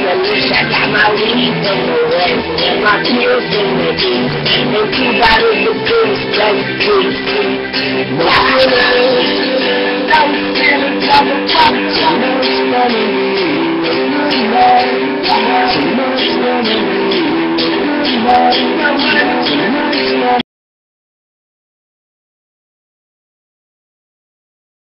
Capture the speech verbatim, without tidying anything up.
at least I got my weed in the way, and my pills in the east, and two bottles of pills, let's sleep. Now I'm feeling, I'm feeling, motherfucker, too much money, good man, too much money, good man, too much money.